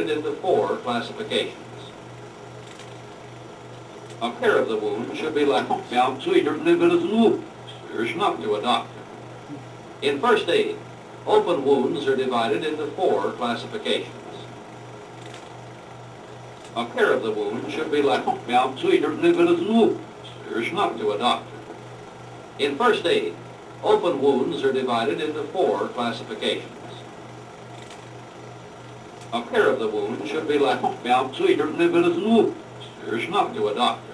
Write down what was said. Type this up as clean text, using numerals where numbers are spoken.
into 4 classifications. A care of the wound should be left up to a doctor. In first aid, open wounds are divided into 4 classifications. A care of the wound should be left up to a doctor. In first aid, open wounds are divided into 4 classifications. A care of the wound should be left up to a doctor.